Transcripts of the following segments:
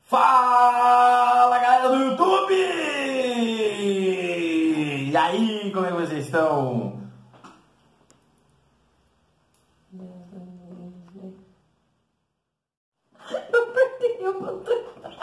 Fala, galera do YouTube! E aí, como é que vocês estão? Eu perdi o botão.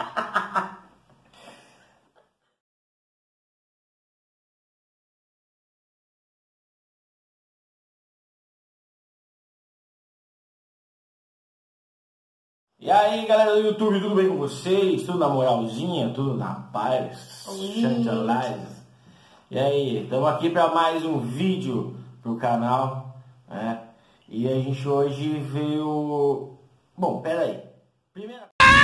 E aí, galera do YouTube, tudo bem com vocês? Tudo na moralzinha? Tudo na paz? Chantalais? E aí, estamos aqui para mais um vídeo pro canal, né? E a gente hoje veio... Bom, pera aí. Primeiro...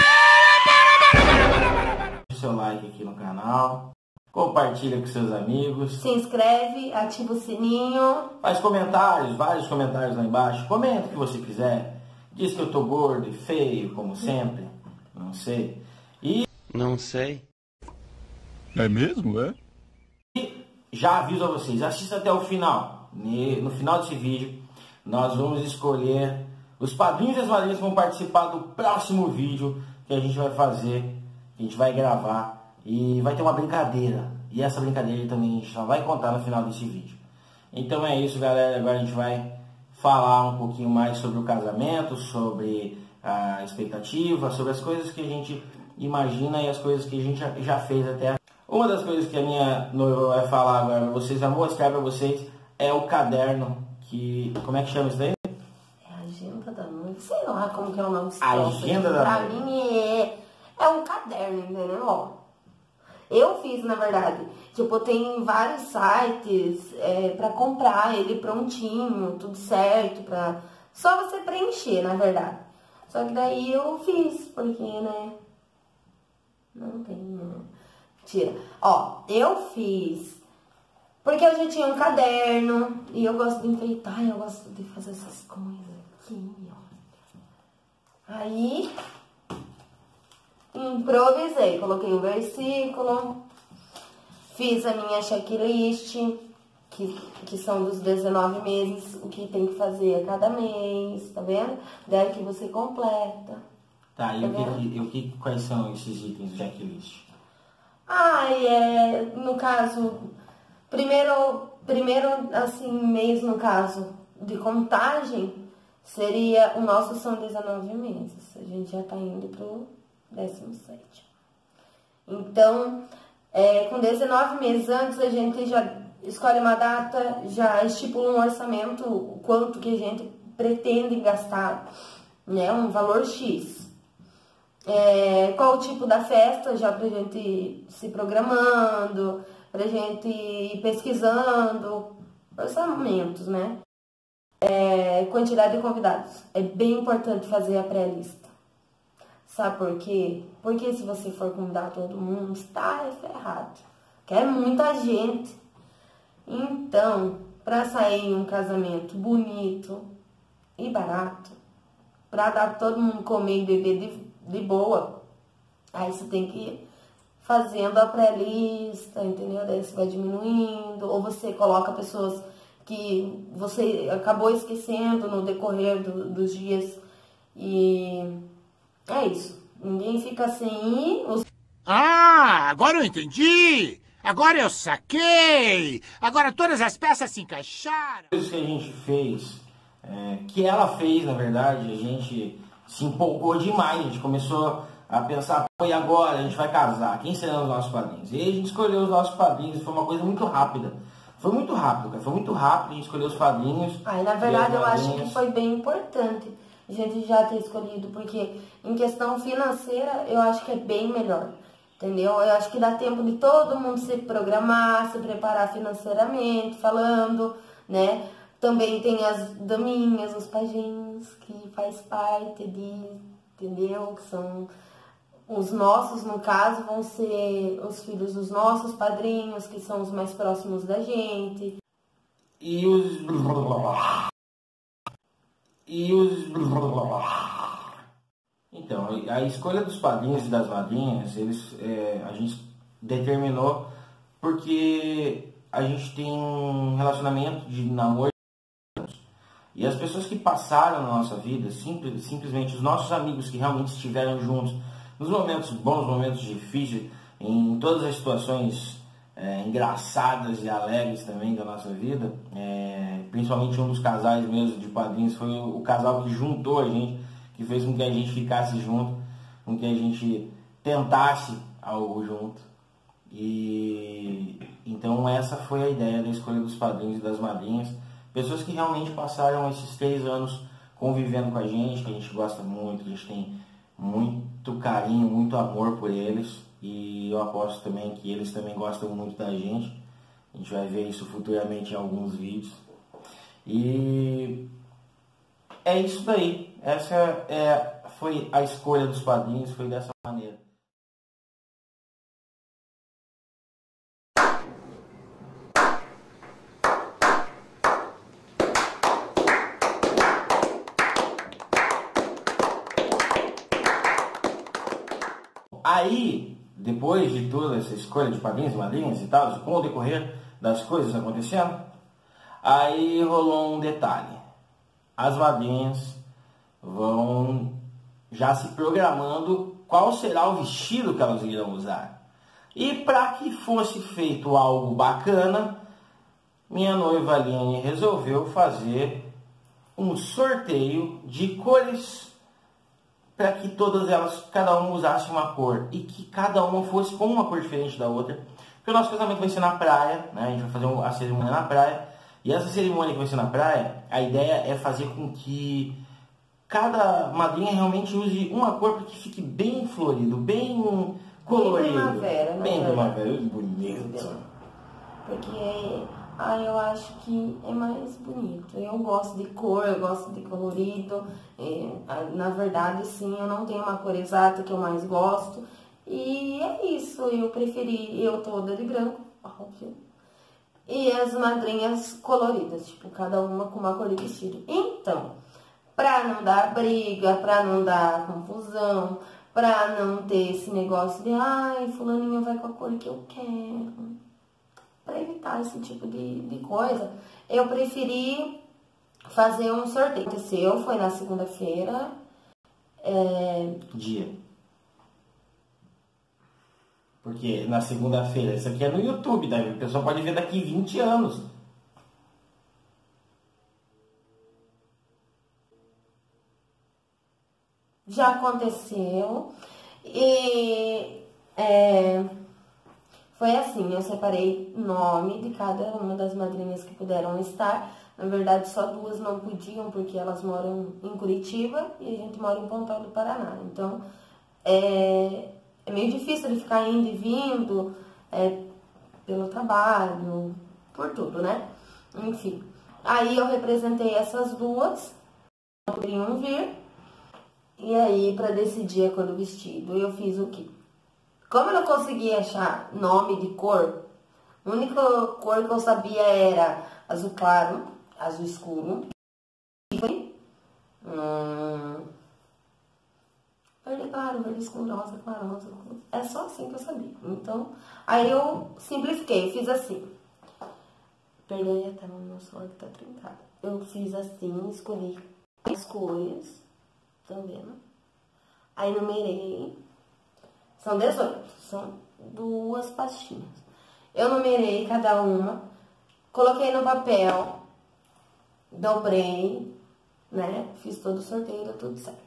Deixa seu like aqui no canal. Compartilha com seus amigos. Se inscreve, ativa o sininho. Faz comentários, vários comentários lá embaixo. Comenta o que você quiser. Diz que eu tô gordo e feio, como sempre. Não sei. Não sei. É mesmo, é? E já aviso a vocês, assista até o final. No final desse vídeo, nós vamos escolher os padrinhos e as madrinhas que vão participar do próximo vídeo que a gente vai fazer, que a gente vai gravar. E vai ter uma brincadeira. E essa brincadeira também a gente só vai contar no final desse vídeo. Então é isso, galera. Agora a gente vai falar um pouquinho mais sobre o casamento, sobre a expectativa, sobre as coisas que a gente imagina e as coisas que a gente já fez até. Uma das coisas que a minha noiva vai falar agora para vocês, vai mostrar para vocês, é o caderno que... Como é que chama isso daí? É a agenda da noiva. Sei lá como que é o nome desse Agenda da noiva. Pra mim é um caderno, entendeu? Ó, eu fiz, na verdade. Tipo, tem vários sites pra comprar ele prontinho, tudo certo, pra... Só você preencher, na verdade. Só que daí eu fiz, porque, né? Não tem, né? Mentira. Ó, eu fiz porque eu já tinha um caderno e eu gosto de enfeitar, eu gosto de fazer essas coisas aqui, ó. Aí, improvisei, coloquei um versículo, fiz a minha checklist, que são dos 19 meses, o que tem que fazer a cada mês, tá vendo? Daí que você completa. Tá, e quais são esses itens do checklist? No caso, primeiro assim, mês, no caso, de contagem, seria, o nosso são 19 meses, a gente já tá indo pro 17º. Então, com 19 meses antes, a gente já escolhe uma data, já estipula um orçamento, o quanto que a gente pretende gastar, né, um valor X. Qual o tipo da festa, já pra gente se programando, pra gente ir pesquisando, orçamentos, né? Quantidade de convidados. É bem importante fazer a pré-lista. Sabe por quê? Porque se você for convidar todo mundo, está ferrado. Quer muita gente. Então, pra sair um casamento bonito e barato, pra dar todo mundo comer e beber de boa, aí você tem que ir fazendo a pré-lista, entendeu? Daí você vai diminuindo, ou você coloca pessoas que você acabou esquecendo no decorrer dos dias, e é isso. Ninguém fica sem ir. Ah, agora eu entendi! Agora eu saquei! Agora todas as peças se encaixaram! Coisas que a gente fez, que ela fez, na verdade, a gente se empolgou demais, a gente começou a pensar, pô, e agora? A gente vai casar, quem serão os nossos padrinhos? E aí a gente escolheu os nossos padrinhos, foi uma coisa muito rápida. Foi muito rápido, cara, foi muito rápido, a gente escolheu os padrinhos. Aí, na verdade, eu acho que foi bem importante a gente já ter escolhido, porque em questão financeira, eu acho que é bem melhor, entendeu? Eu acho que dá tempo de todo mundo se programar, se preparar financeiramente, falando, né? Também tem as daminhas, os pajinhos, que faz parte entendeu? Que são os nossos, no caso, vão ser os filhos dos nossos padrinhos, que são os mais próximos da gente. E os... Então, a escolha dos padrinhos e das madrinhas, a gente determinou porque a gente tem um relacionamento de namoro. E as pessoas que passaram na nossa vida, simplesmente os nossos amigos que realmente estiveram juntos nos momentos bons, momentos difíceis, em todas as situações engraçadas e alegres também da nossa vida. Principalmente um dos casais mesmo de padrinhos foi o casal que juntou a gente, que fez com que a gente ficasse junto, com que a gente tentasse algo junto. E então essa foi a ideia da escolha dos padrinhos e das madrinhas, pessoas que realmente passaram esses 3 anos convivendo com a gente gosta muito, a gente tem muito carinho, muito amor por eles, e eu aposto também que eles também gostam muito da gente. A gente vai ver isso futuramente em alguns vídeos. E é isso daí. Essa foi a escolha dos padrinhos, foi dessa maneira. Aí, depois de toda essa escolha de padrinhos e madrinhas e tal, com o decorrer das coisas acontecendo, aí rolou um detalhe. As madrinhas vão já se programando qual será o vestido que elas irão usar. E para que fosse feito algo bacana, minha noiva Aline resolveu fazer um sorteio de cores para que todas elas, cada uma usasse uma cor e que cada uma fosse com uma cor diferente da outra. Porque o nosso casamento vai ser na praia, né? A gente vai fazer a cerimônia na praia. E essa cerimônia que vai ser na praia, a ideia é fazer com que cada madrinha realmente use uma cor para que fique bem florido, bem colorido. Bem primavera, né? Bem primavera, bonito. Porque eu acho que é mais bonito. Eu gosto de cor, eu gosto de colorido. Na verdade, sim, eu não tenho uma cor exata que eu mais gosto. E é isso, eu preferi eu toda de branco, óbvio. E as madrinhas coloridas, tipo, cada uma com uma cor de vestido. Então, pra não dar briga, pra não dar confusão, pra não ter esse negócio de fulaninha vai com a cor que eu quero. Pra evitar esse tipo de coisa, eu preferi fazer um sorteio. Aconteceu, foi na segunda-feira. Dia. Porque na segunda-feira, isso aqui é no YouTube, né? O pessoal pode ver daqui 20 anos. Já aconteceu. E foi assim, eu separei nome de cada uma das madrinhas que puderam estar. Na verdade, só 2 não podiam, porque elas moram em Curitiba e a gente mora em Pontal do Paraná. Então, é meio difícil de ficar indo e vindo pelo trabalho, por tudo, né? Enfim. Aí eu representei essas 2, não poderiam vir. E aí, pra decidir a cor do vestido, eu fiz o quê? Como eu não conseguia achar nome de cor, a única cor que eu sabia era azul claro, azul escuro, verde claro, verde escuro, rosa claro, rosa escuro. É só assim que eu sabia. Então, aí eu simplifiquei, eu fiz assim. Perdoe até o meu celular que tá trincado. Eu fiz assim, escolhi as cores, estão vendo? Aí numerei. São 18, são 2 pastinhas. Eu numerei cada uma, coloquei no papel, dobrei, né? Fiz todo o sorteio, deu tudo certo.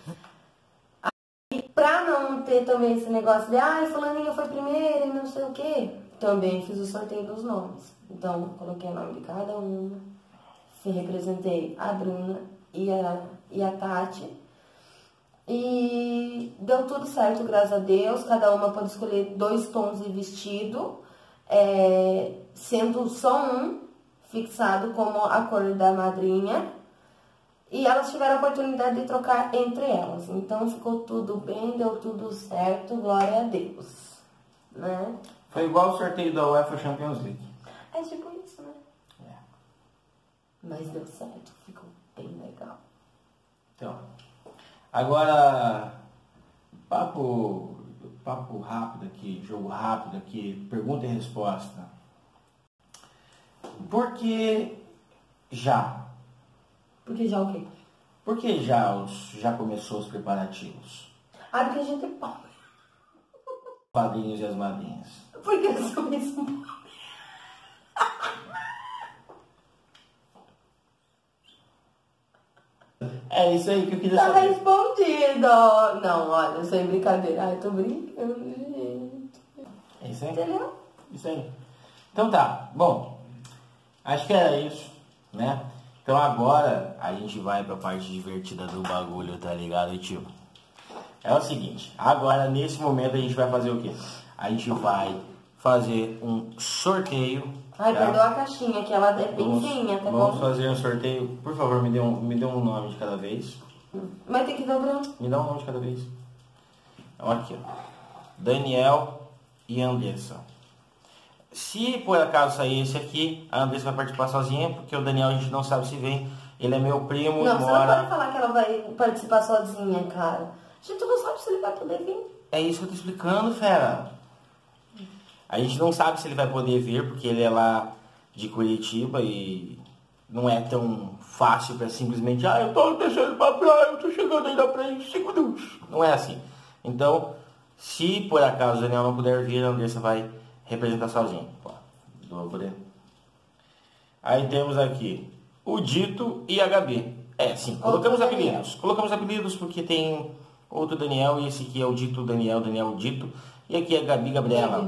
E pra não ter também esse negócio de fulaninha foi primeiro e não sei o quê, também fiz o sorteio dos nomes. Então, coloquei o nome de cada uma, representei a Bruna e a Tati. E deu tudo certo, graças a Deus. Cada uma pode escolher 2 tons de vestido, sendo só um fixado como a cor da madrinha. E elas tiveram a oportunidade de trocar entre elas. Então ficou tudo bem, deu tudo certo, glória a Deus. Né? Foi igual o sorteio da UEFA Champions League. É tipo isso, né? Mas deu certo, ficou bem legal. Então, agora, papo rápido aqui, jogo rápido aqui, pergunta e resposta. Por que já? Porque já o quê? Por que já começou os preparativos? Ah, porque a gente é pobre. Padrinhos e as madrinhas. Porque eu sou mesmo pobre. É isso aí que eu queria Tá saber. respondido. Não, olha, sem brincadeira. Ai, tô brincando, gente. É isso aí? Entendeu? Isso aí. Então tá, bom, acho que era isso, né? Então agora a gente vai pra parte divertida do bagulho, tá ligado, tio? É o seguinte, agora nesse momento a gente vai fazer o quê? A gente vai fazer um sorteio. Ai, tá? perdoa a caixinha, que ela é bem feinha, tá Vamos bom? fazer um sorteio. Por favor, me dê um nome de cada vez. Vai ter que dobrar. Me dá um nome de cada vez. Então aqui, ó. Daniel e Andressa. Se por acaso sair esse aqui, a Andressa vai participar sozinha, porque o Daniel a gente não sabe se vem. Ele é meu primo Não, e você não mora... pode falar que ela vai participar sozinha, cara. A gente não sabe se ele vai poder vir. É isso que eu tô explicando, fera. A gente não sabe se ele vai poder vir, porque ele é lá de Curitiba e não é tão fácil pra simplesmente, eu tô descendo pra praia, eu tô chegando aí na praia em 5 minutos. Não é assim. Então, se por acaso o Daniel não puder vir, a Andressa vai representar sozinho. Ó, dobre. Aí temos aqui o Dito e a Gabi. É, sim, colocamos Outro Daniel. apelidos. Colocamos apelidos porque tem outro Daniel e esse aqui é o Dito Daniel, Daniel Dito. E aqui é a Gabi Gabriela.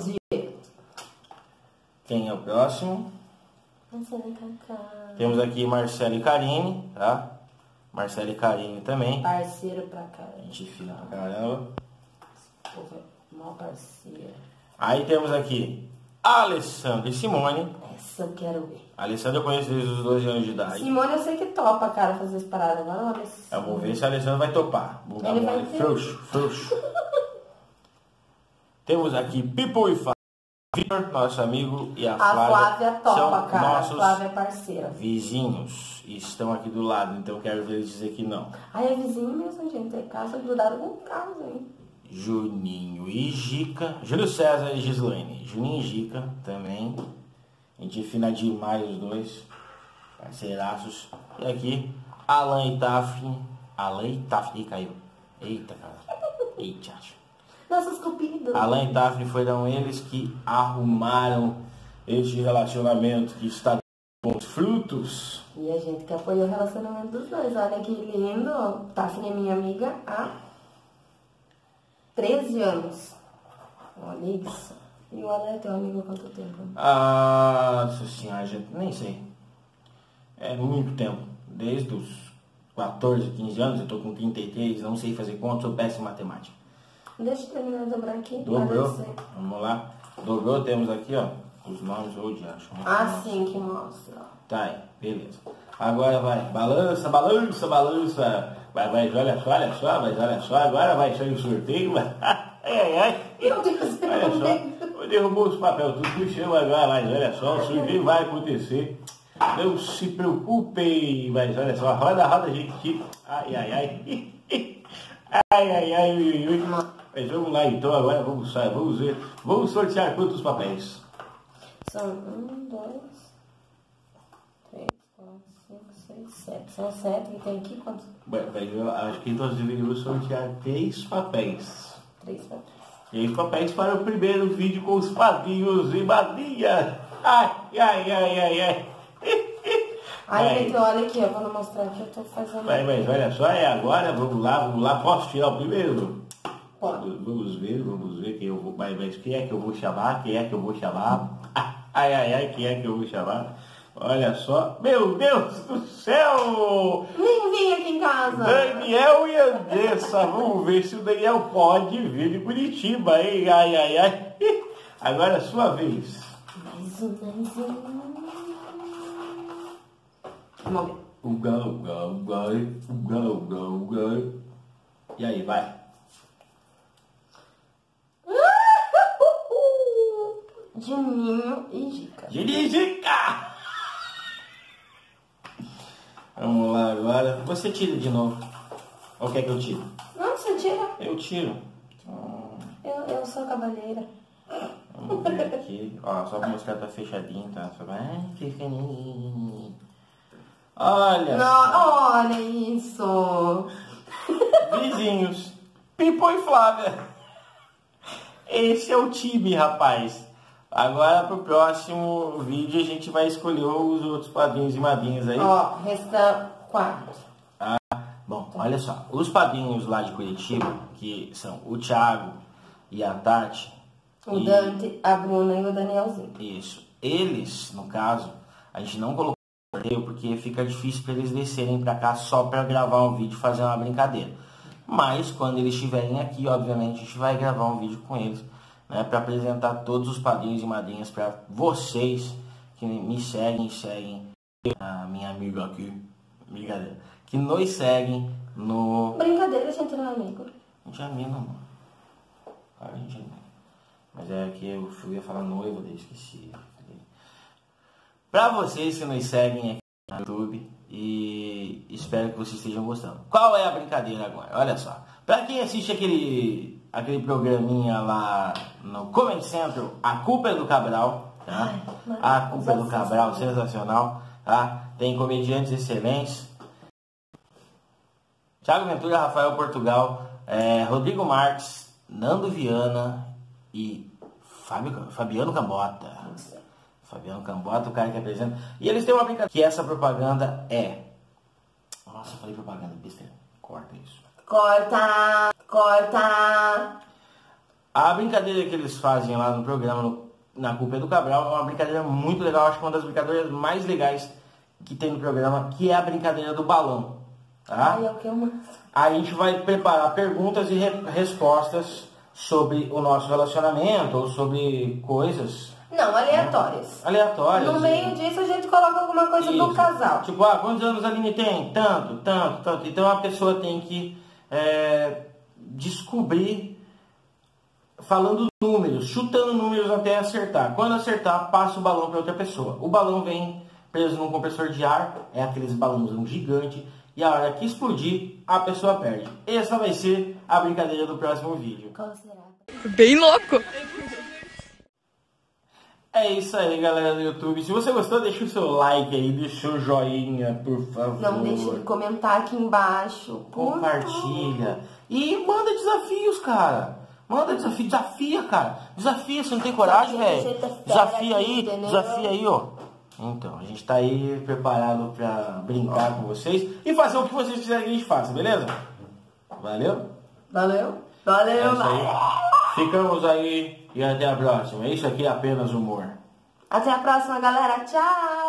Quem é o próximo? Temos aqui Marcelo e Karine, tá? Marcelo e Karine também. Parceiro pra caramba. Gente fina pra caramba. Povo é mó parceiro. Aí temos aqui Alessandro e Simone. Essa eu quero ver. Alessandro eu conheço desde os 12 anos de idade. Simone eu sei que topa, cara, fazer as paradas. Agora olha esse. Eu vou ver se a Alessandro vai topar. Bunda Ele vai mole, ter. frouxo, frouxo. Temos aqui Pipo e Fábio, Vitor, nosso amigo, e a A Flávia topa, são cara. A nossos Flávia é parceira. vizinhos e estão aqui do lado, então quero ver eles dizer que não. Ai, é vizinho mesmo, gente. É casa grudado com casa, hein? Juninho e Gica, Júlio César e Gislaine. Juninho e Gica também. A gente fina demais os dois. Parceiraços. E aqui, Alan e Tafni. Alan e Tafni. Ih, caiu. Eita, cara. Eita, acho. Nossos cupidos. Alan e Tafni foram eles que arrumaram este relacionamento que está com os frutos. E a gente que apoiou o relacionamento dos dois. Olha que lindo. Tafni é minha amiga há 13 anos. Olha isso. E o Alan é teu amigo há quanto tempo? Nossa senhora, gente, nem sei. É muito tempo. Desde os 14, 15 anos, eu tô com 33, não sei fazer conta, sou péssimo em matemática. Deixa eu terminar de dobrar aqui. Dobrou? Olha isso. Vamos lá. Dobrou, temos aqui, ó, os nomes hoje, acho. Ah, sim, que mostra. Tá aí, beleza. Agora vai, balança, balança, balança. Vai, olha só, mas olha só, agora vai sair o sorteio. Ai. Meu Deus, Olha só, derrubou os papéis tudo no chão agora, mas olha só, o sorteio vai acontecer. Não se preocupem, mas olha só, roda, gente. Ai. Ai. Mas vamos lá então, agora vamos ver. Vamos sortear quantos papéis? São 1, 2, 3, 4, 5, 6, 7. São 7 que tem aqui. Quantos? Eu acho que nós deveríamos sortear 3 papéis. 3 papéis. 3 papéis para o primeiro vídeo com os padrinhos e madrinhas. Ai. Ai, gente, olha aqui, eu vou mostrar aqui, eu tô fazendo. Mas olha só, é agora, vamos lá, posso tirar o primeiro? Pode. Vamos ver quem eu vou, mas quem é que eu vou chamar? Ai, quem é que eu vou chamar? Olha só, meu Deus do céu! Nem vim aqui em casa. Daniel e Andressa, vamos ver se o Daniel pode vir de Curitiba, hein? Ai. Agora é a sua vez. Mais um. Vamos ver. Uga. E aí, vai. Juninho e Gica. Gica! Vamos lá agora. Você tira de novo. Ou quer que eu tire? Não, você tira. Eu tiro. Eu sou cavalheira. Vamos ver aqui. Ó, só pra mostrar que tá fechadinho, tá? Só vai fechadinho. Olha. Não, olha isso. Vizinhos. Pipo e Flávia. Esse é o time, rapaz. Agora pro próximo vídeo a gente vai escolher os outros padrinhos e madrinhas aí. Ó, resta 4. Bom, olha só. Os padrinhos lá de Curitiba, que são o Thiago e a Tati. O Dante, a Bruna e o Danielzinho. Isso. Eles, no caso, a gente não colocou no sorteio porque fica difícil para eles descerem para cá só para gravar um vídeo e fazer uma brincadeira. Mas quando eles estiverem aqui, obviamente, a gente vai gravar um vídeo com eles, né, para apresentar todos os padrinhos e madrinhas para vocês que me seguem a minha amiga aqui, brincadeira, que nos seguem no... Brincadeira, a gente não é amigo. A gente é amigo, mano. A gente é amigo. Mas é que eu ia falar noiva, daí esqueci. Pra vocês que nos seguem aqui no YouTube, e espero que vocês estejam gostando. Qual é a brincadeira agora? Olha só. Pra quem assiste aquele programinha lá no Comedy Central, A Culpa é do Cabral, tá? A Culpa é do Cabral, sensacional, tá? Tem comediantes excelentes. Thiago Ventura, Rafael Portugal, Rodrigo Marques, Nando Viana e Fabiano Cambota. Fabiano Cambota, o cara que apresenta. E eles têm uma brincadeira, que essa propaganda é... Nossa, eu falei propaganda, besteira. Corta isso. Corta! A brincadeira que eles fazem lá no programa, na Culpa é do Cabral, é uma brincadeira muito legal. Acho que uma das brincadeiras mais legais que tem no programa, que é a brincadeira do balão. Tá? Ai, é o que eu mando. Aí a gente vai preparar perguntas e respostas sobre o nosso relacionamento ou sobre coisas... Não, aleatórias. Aleatórias. No meio disso a gente coloca alguma coisa do casal. Tipo, quantos anos a Aline tem? Tanto. Então a pessoa tem que descobrir falando números, chutando números até acertar. Quando acertar, passa o balão para outra pessoa. O balão vem preso num compressor de ar, é aqueles balãozão gigante, e a hora que explodir, a pessoa perde. Essa vai ser a brincadeira do próximo vídeo. Qual será? Bem louco! É isso aí, galera do YouTube. Se você gostou, deixa o seu like aí, deixa o joinha, por favor. Não deixe de comentar aqui embaixo. Compartilha. E manda desafios, cara. Manda desafio, desafia, cara. Desafia, você não tem coragem, velho? Desafia aí, ó. Então, a gente tá aí preparado pra brincar com vocês e fazer o que vocês quiserem que a gente faça, beleza? Valeu? Valeu, É isso aí. Ficamos aí e até a próxima. Isso aqui é apenas humor. Até a próxima, galera. Tchau!